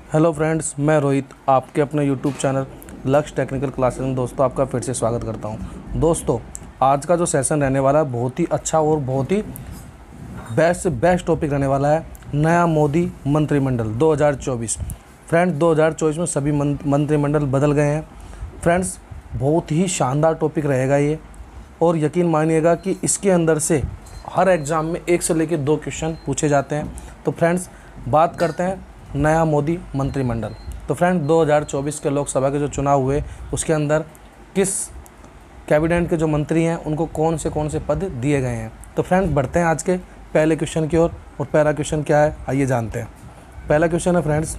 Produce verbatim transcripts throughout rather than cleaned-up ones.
Hello friends, मैं रोहित आपके अपने YouTube channel Lakshya technical classes में दोस्तों आपका फिर से स्वागत करता हूं। दोस्तों आज का जो सेशन रहने वाला है बहुत ही अच्छा और बहुत ही बेस्ट से बेस्ट टॉपिक रहने वाला है, नया मोदी मंत्रिमंडल दो हज़ार चौबीस। फ्रेंड्स दो हज़ार चौबीस में सभी मंत्रिमंडल बदल गए हैं। फ्रेंड्स बहुत ही शानदार टॉपिक रहेगा ये, और यकीन मानिएगा कि इसके अंदर से हर एग्ज़ाम में एक से लेकर दो क्वेश्चन पूछे जाते हैं। तो फ्रेंड्स बात करते हैं नया मोदी मंत्रिमंडल। तो फ्रेंड दो हज़ार चौबीस के लोकसभा के जो चुनाव हुए उसके अंदर किस कैबिनेट के जो मंत्री हैं उनको कौन से कौन से पद दिए गए हैं। तो फ्रेंड्स बढ़ते हैं आज के पहले क्वेश्चन की ओर, और पहला क्वेश्चन क्या है आइए जानते हैं। पहला क्वेश्चन है फ्रेंड्स,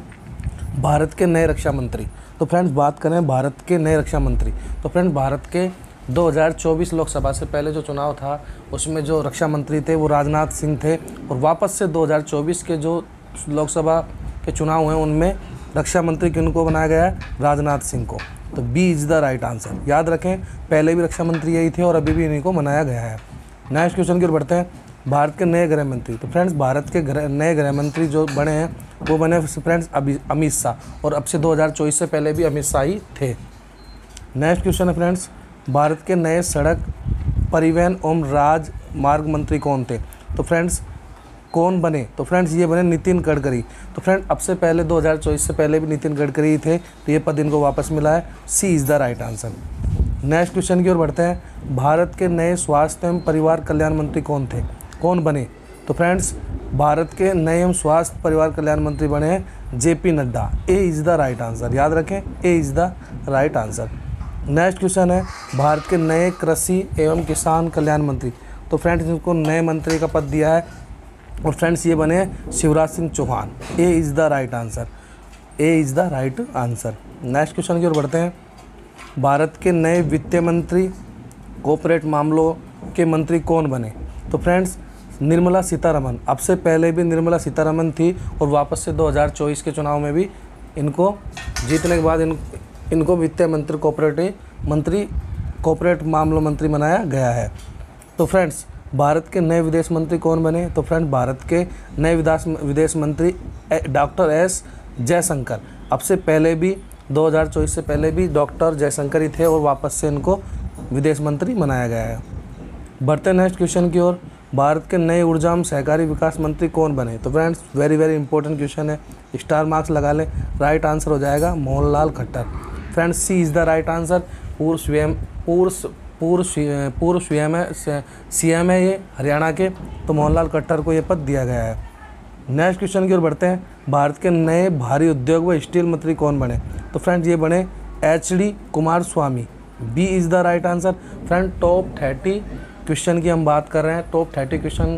भारत के नए रक्षा मंत्री। तो फ्रेंड्स बात करें भारत के नए रक्षा मंत्री, तो फ्रेंड्स भारत के दो हज़ार चौबीस लोकसभा से पहले जो चुनाव था उसमें जो रक्षा मंत्री थे वो राजनाथ सिंह थे, और वापस से दो हज़ार चौबीस के जो लोकसभा के चुनाव हैं उनमें रक्षा मंत्री किनको बनाया गया है, राजनाथ सिंह को। तो B is the right answer. याद रखें पहले भी रक्षा मंत्री यही थे और अभी भी इन्हीं को बनाया गया है। नेक्स्ट क्वेश्चन की ओर बढ़ते हैं, भारत के नए गृह मंत्री। तो फ्रेंड्स भारत के गृह नए गृह मंत्री जो बने हैं वो बने फ्रेंड्स अमित शाह, और अब से दो हज़ार चौबीस से पहले भी अमित शाह ही थे। नेक्स्ट क्वेश्चन है फ्रेंड्स, भारत के नए सड़क परिवहन एवं राजमार्ग मंत्री कौन थे। तो फ्रेंड्स कौन बने, तो फ्रेंड्स ये बने नितिन गडकरी। तो फ्रेंड अब से पहले दो हज़ार चौबीस से पहले भी नितिन गडकरी थे, तो ये पद इनको वापस मिला है। C is the right answer. Next question की ओर बढ़ते हैं, भारत के नए स्वास्थ्य एवं परिवार कल्याण मंत्री कौन थे, कौन बने। तो फ्रेंड्स भारत के नए एवं स्वास्थ्य परिवार कल्याण मंत्री बने हैं J P Nadda. A is the right answer. याद रखें A is the right answer. Next question है, भारत के नए कृषि एवं किसान कल्याण मंत्री। तो फ्रेंड्स इनको नए मंत्री का पद दिया है, और फ्रेंड्स ये बने Shivraj Singh Chouhan. A is the right answer. A is the right answer. Next question की ओर बढ़ते हैं, भारत के नए वित्त मंत्री कॉर्पोरेट मामलों के मंत्री कौन बने। तो फ्रेंड्स निर्मला सीतारमन। अब से पहले भी निर्मला सीतारमन थी, और वापस से दो हज़ार चौबीस के चुनाव में भी इनको जीतने के बाद इन इनको वित्त मंत्री कॉर्पोरेट मंत्री कॉर्पोरेट मामलों मंत्री बनाया गया है। तो फ्रेंड्स भारत के नए विदेश मंत्री कौन बने। तो फ्रेंड भारत के नए विदेश विदेश मंत्री डॉक्टर एस जयशंकर। अब से पहले भी दो हज़ार चौबीस से पहले भी डॉक्टर जयशंकर ही थे, और वापस से इनको विदेश मंत्री बनाया गया है। बढ़ते नेक्स्ट क्वेश्चन की ओर, भारत के नए ऊर्जा एवं सहकारी विकास मंत्री कौन बने। तो friends very very important question है, स्टार मार्क्स लगा लें। राइट आंसर हो जाएगा Mohanlal Khattar. Friends C is the right answer. पूर्व सीएम पूर्व पूर्व पूर्व सीएम है सीएम है ये हरियाणा के, तो मोहनलाल खट्टर को ये पद दिया गया है। नेक्स्ट क्वेश्चन की ओर बढ़ते हैं, भारत के नए भारी उद्योग व स्टील मंत्री कौन बने। तो फ्रेंड्स ये बने H D Kumaraswamy. B is the right answer. Friend top thirty question की हम बात कर रहे हैं। टॉप थर्टी क्वेश्चन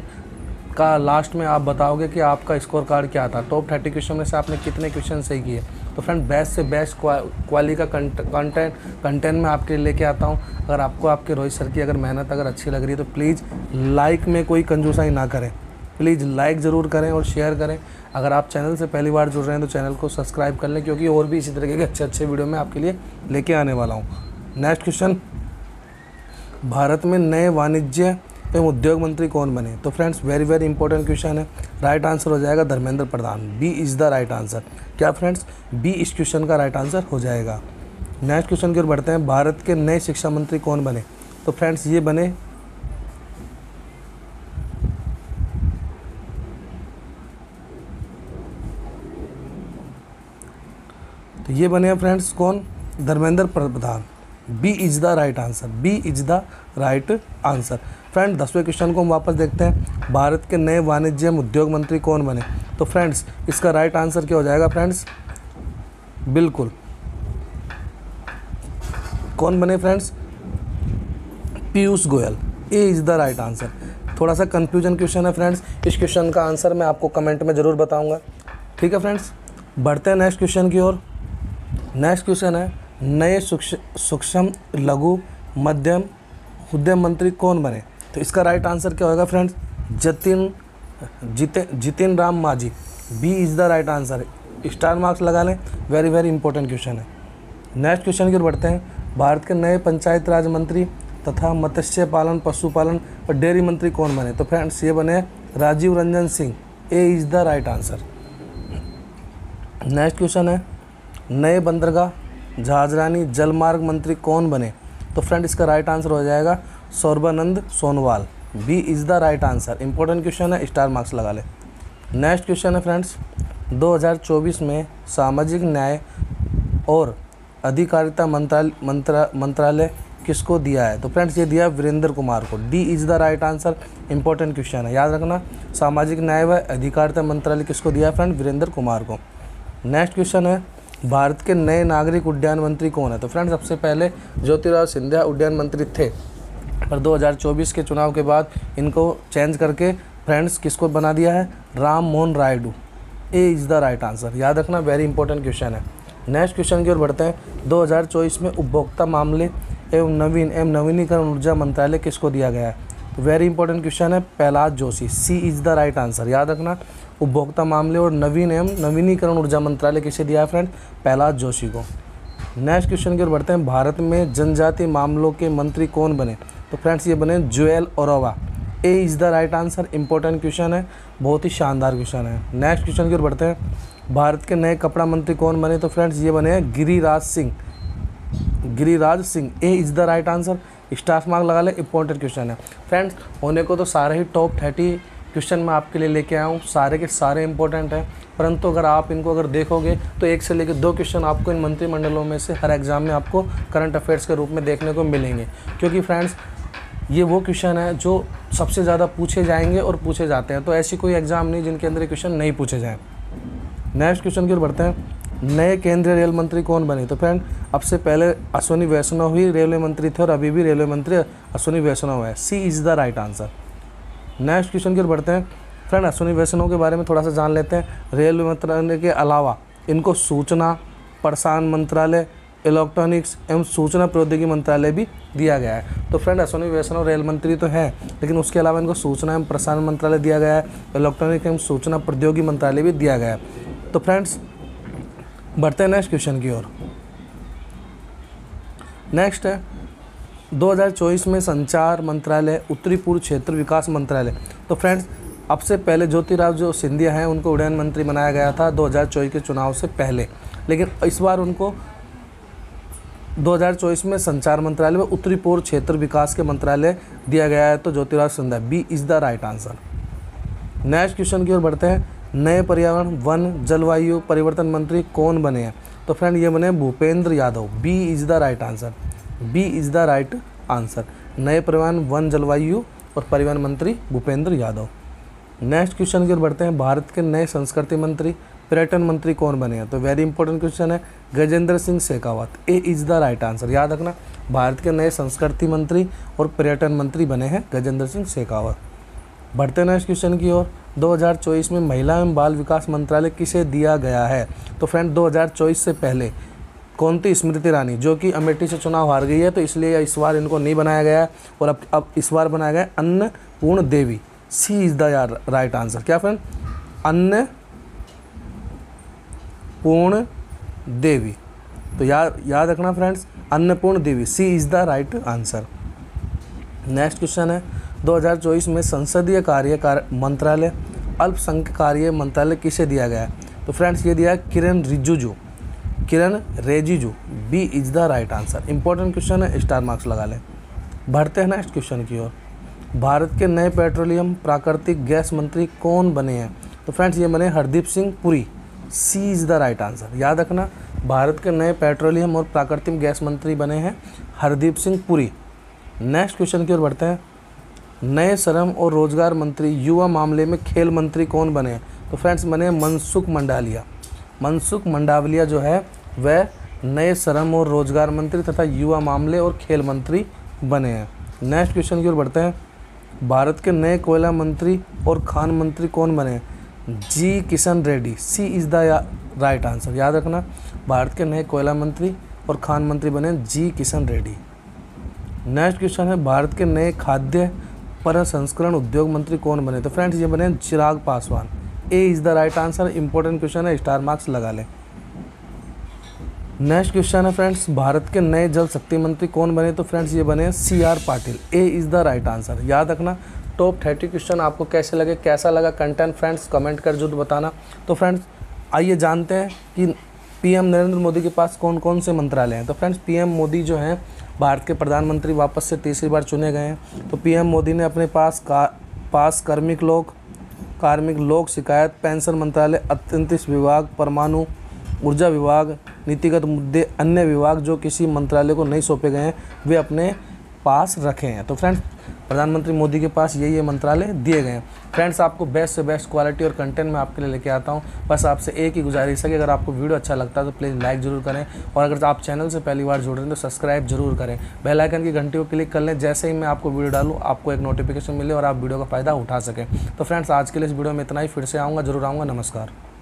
का लास्ट में आप बताओगे कि आपका स्कोर कार्ड क्या था, टॉप थर्टी क्वेश्चन में से आपने कितने क्वेश्चन सही किए। तो फ्रेंड बेस्ट से बेस्ट क्वालिटी का कंटेंट कंटेंट मैं आपके लिए लेके आता हूँ। अगर आपको आपके रोहित सर की अगर मेहनत अगर अच्छी लग रही है तो प्लीज़ लाइक में कोई कंजूसाई ना करें, प्लीज़ लाइक ज़रूर करें और शेयर करें। अगर आप चैनल से पहली बार जुड़ रहे हैं तो चैनल को सब्सक्राइब कर लें, क्योंकि और भी इसी तरीके के अच्छे अच्छे वीडियो मैं आपके लिए लेके आने वाला हूँ। नेक्स्ट क्वेश्चन, भारत में नए वाणिज्य एवं उद्योग मंत्री कौन बने। तो friends very very important question है। राइट आंसर हो जाएगा Dharmendra Pradhan. B is the right answer. क्या फ्रेंड्स बी इस क्वेश्चन का राइट आंसर हो जाएगा। नेक्स्ट क्वेश्चन की ओर बढ़ते हैं, भारत के नए शिक्षा मंत्री कौन बने। तो फ्रेंड्स ये बने तो ये बने फ्रेंड्स कौन, Dharmendra Pradhan. B is the right answer. B is the right answer. Friend दसवें क्वेश्चन को हम वापस देखते हैं, भारत के नए वाणिज्य एवं उद्योग मंत्री कौन बने। तो फ्रेंड्स इसका राइट आंसर क्या हो जाएगा फ्रेंड्स, बिल्कुल कौन बने friends, Piyush Goyal. A is the right answer. थोड़ा सा कंफ्यूजन क्वेश्चन है फ्रेंड्स, इस क्वेश्चन का आंसर मैं आपको कमेंट में ज़रूर बताऊंगा। ठीक है फ्रेंड्स, बढ़ते हैं नेक्स्ट क्वेश्चन की ओर। नेक्स्ट क्वेश्चन है, नए सूक्ष्म लघु मध्यम उद्यम मंत्री कौन बने। तो इसका राइट आंसर क्या होगा फ्रेंड्स, जतिन जिते Jitin Ram Manjhi. B is the right answer. Star marks लगा लें, वेरी वेरी इंपॉर्टेंट क्वेश्चन है। नेक्स्ट क्वेश्चन की ओर बढ़ते हैं, भारत के नए पंचायत राज मंत्री तथा मत्स्य पालन पशुपालन और डेयरी मंत्री कौन बने। तो फ्रेंड्स ये बने Rajiv Ranjan Singh. A is the right answer. Next question है, नए बंदरगाह जहाजरानी जलमार्ग मंत्री कौन बने? तो फ्रेंड इसका राइट आंसर हो जाएगा Sarbananda Sonowal. B is the right answer. Important question है, स्टार मार्क्स लगा ले। नेक्स्ट क्वेश्चन है फ्रेंड्स, दो हज़ार चौबीस में सामाजिक न्याय और अधिकारिता मंत्रालय मंत्रा मंत्रालय किसको दिया है? तो फ्रेंड्स ये दिया वीरेंद्र कुमार को। D is the right answer. Important question है, याद रखना। सामाजिक न्याय व अधिकारिता मंत्रालय किसको दिया है फ्रेंड? वीरेंद्र कुमार को। नेक्स्ट क्वेश्चन है, भारत के नए नागरिक उड्डयन मंत्री कौन है? तो फ्रेंड्स सबसे पहले ज्योतिराव सिंधिया उड्डयन मंत्री थे, पर दो हज़ार चौबीस के चुनाव के बाद इनको चेंज करके फ्रेंड्स किसको बना दिया है? Ram Mohan Rayudu. A is the right answer, याद रखना, वेरी इंपॉर्टेंट क्वेश्चन है। नेक्स्ट क्वेश्चन की ओर बढ़ते हैं। दो हज़ार चौबीस में उपभोक्ता मामले एवं नवीन एवं नवीनीकरण ऊर्जा मंत्रालय किसको दिया गया है? वेरी इंपॉर्टेंट क्वेश्चन है, Pralhad Joshi. C is the right answer, याद रखना। उपभोक्ता मामले और नवीन एवं नवीनीकरण ऊर्जा मंत्रालय किसे दिया है फ्रेंड? प्रहलाद जोशी को। नेक्स्ट क्वेश्चन की ओर बढ़ते हैं। भारत में जनजातीय मामलों के मंत्री कौन बने? तो फ्रेंड्स ये बने Jual Oram. A is the right answer. Important question है, बहुत ही शानदार क्वेश्चन है। नेक्स्ट क्वेश्चन की ओर बढ़ते हैं। भारत के नए कपड़ा मंत्री कौन बने? तो फ्रेंड्स ये बने Giriraj Singh. Giriraj Singh, A is the right answer. Star mark लगा ले, इंपॉर्टेंट क्वेश्चन है फ्रेंड्स। होने को तो सारे ही टॉप थर्टी क्वेश्चन मैं आपके लिए लेके आया हूँ, सारे के सारे इंपॉर्टेंट हैं, परंतु अगर आप इनको अगर देखोगे तो एक से लेकर दो क्वेश्चन आपको इन मंत्रिमंडलों में से हर एग्जाम में आपको करंट अफेयर्स के रूप में देखने को मिलेंगे, क्योंकि फ्रेंड्स ये वो क्वेश्चन है जो सबसे ज़्यादा पूछे जाएंगे और पूछे जाते हैं। तो ऐसी कोई एग्ज़ाम नहीं जिनके अंदर क्वेश्चन नहीं पूछे जाएँ। नेक्स्ट क्वेश्चन की ओर बढ़ते हैं। नए केंद्रीय रेल मंत्री कौन बने? तो फ्रेंड अब से पहले अश्विनी वैष्णव ही रेलवे मंत्री थे और अभी भी रेलवे मंत्री अश्विनी वैष्णव है। C is the right answer. Next question की ओर बढ़ते हैं। फ्रेंड अश्विनी वैष्णव के बारे में थोड़ा सा जान लेते हैं। रेलवे मंत्रालय के अलावा इनको सूचना प्रसारण मंत्रालय, इलेक्ट्रॉनिक्स एवं सूचना प्रौद्योगिकी मंत्रालय भी दिया गया है। तो फ्रेंड अश्विनी वैष्णव रेल मंत्री तो हैं, लेकिन उसके अलावा इनको सूचना एवं प्रसारण मंत्रालय दिया गया है, इलेक्ट्रॉनिक्स एवं सूचना प्रौद्योगिकी मंत्रालय भी दिया गया है। तो फ्रेंड्स बढ़ते हैं नेक्स्ट क्वेश्चन की ओर। नेक्स्ट है दो हज़ार चौबीस में संचार मंत्रालय, उत्तरी पूर्व क्षेत्र विकास मंत्रालय। तो फ्रेंड्स अब से पहले ज्योतिराव जो सिंधिया हैं उनको उड्डयन मंत्री बनाया गया था दो हज़ार चौबीस के चुनाव से पहले, लेकिन इस बार उनको दो हज़ार चौबीस में संचार मंत्रालय व उत्तरी पूर्व क्षेत्र विकास के मंत्रालय दिया गया है। तो Jyotirao Scindia, B is the right answer. Next question की ओर बढ़ते हैं। नए पर्यावरण वन जलवायु परिवर्तन मंत्री कौन बने हैं? तो फ्रेंड ये बने Bhupender Yadav. B is the right answer. B is the right answer. नए पर्यावरण वन जलवायु और परिवहन मंत्री भूपेंद्र यादव। नेक्स्ट क्वेश्चन की ओर बढ़ते हैं। भारत के नए संस्कृति मंत्री पर्यटन मंत्री कौन बने हैं? तो वेरी इंपॉर्टेंट क्वेश्चन है, Gajendra Singh Shekhawat. A is the right answer, याद रखना। भारत के नए संस्कृति मंत्री और पर्यटन मंत्री बने हैं गजेंद्र सिंह शेखावत। बढ़ते हैं नेक्स्ट क्वेश्चन की ओर। दो हज़ार चौबीस में महिला एवं बाल विकास मंत्रालय किसे दिया गया है? तो फ्रेंड दो हज़ार चौबीस से पहले कौन थी? स्मृति ईरानी, जो कि अमेठी से चुनाव हार गई है, तो इसलिए इस बार इनको नहीं बनाया गया है और अब अब इस बार बनाया गया है Annapurna Devi. C is the right answer. क्या फ्रेंड? अन्नपूर्ण देवी। तो याद याद रखना friends, Annapurna Devi. C is the right answer. Next question है दो हज़ार चौबीस में संसदीय कार्य कार्य मंत्रालय अल्पसंख्यक कार्य मंत्रालय किसे दिया गया है? तो फ्रेंड्स ये दिया है Kiren Rijiju. Kiren Rijiju, B is the right answer. Important question है, स्टार मार्क्स लगा लें। बढ़ते हैं नेक्स्ट क्वेश्चन की ओर। भारत के नए पेट्रोलियम प्राकृतिक गैस मंत्री कौन बने हैं? तो फ्रेंड्स ये बने Hardeep Singh Puri. C is the right answer. याद रखना, भारत के नए पेट्रोलियम और प्राकृतिक गैस मंत्री बने हैं हरदीप सिंह पुरी। नेक्स्ट क्वेश्चन की ओर बढ़ते हैं। नए श्रम और रोजगार मंत्री युवा मामले में खेल मंत्री कौन बने हैं? तो फ्रेंड्स बने मनसुख मंडाविया। मनसुख मंडाविया जो है वह नए श्रम और रोजगार मंत्री तथा युवा मामले और खेल मंत्री बने हैं। नेक्स्ट क्वेश्चन की ओर बढ़ते हैं। भारत के नए कोयला मंत्री और खान मंत्री कौन बने हैं? G Kishan Reddy. C is the right answer. याद रखना, भारत के नए कोयला मंत्री और खान मंत्री बने G Kishan Reddy. Next question है भारत के नए खाद्य प्रसंस्करण उद्योग मंत्री कौन बने? तो फ्रेंड्स ये बने Chirag Paswan. A is the right answer. Important question है, स्टार मार्क्स लगा लें। नेक्स्ट क्वेश्चन है फ्रेंड्स, भारत के नए जल शक्ति मंत्री कौन बने? तो फ्रेंड्स ये बने C R Patil. A is the right answer. याद रखना, टॉप थर्टी क्वेश्चन आपको कैसे लगे, कैसा लगा कंटेंट फ्रेंड्स, कमेंट कर जरूर बताना। तो फ्रेंड्स आइए जानते हैं कि पीएम नरेंद्र मोदी के पास कौन कौन से मंत्रालय हैं। तो फ्रेंड्स, पीएम मोदी जो हैं भारत के प्रधानमंत्री वापस से तीसरी बार चुने गए हैं। तो पीएम मोदी ने अपने पास का पास कार्मिक लोक कार्मिक लोक शिकायत, पेंशन मंत्रालय, अंतरिक्ष विभाग, परमाणु ऊर्जा विभाग, नीतिगत मुद्दे, अन्य विभाग जो किसी मंत्रालय को नहीं सौंपे गए हैं वे अपने पास रखे हैं। तो फ्रेंड्स, प्रधानमंत्री मोदी के पास ये ये मंत्रालय दिए गए हैं। फ्रेंड्स, आपको बेस्ट से बेस्ट क्वालिटी और कंटेंट मैं आपके लिए लेके आता हूँ। बस आपसे एक ही गुजारिश है कि अगर आपको वीडियो अच्छा लगता है तो प्लीज़ लाइक ज़रूर करें, और अगर आप चैनल से पहली बार जुड़ रहे हैं तो सब्सक्राइब जरूर करें। बेल आइकन की घंटी को क्लिक कर लें, जैसे ही मैं आपको वीडियो डालूँ आपको एक नोटिफिकेशन मिले और आप वीडियो का फ़ायदा उठा सकें। तो फ्रेंड्स, आज के लिए इस वीडियो में इतना ही। फिर से आऊँगा, जरूर आऊँगा। नमस्कार।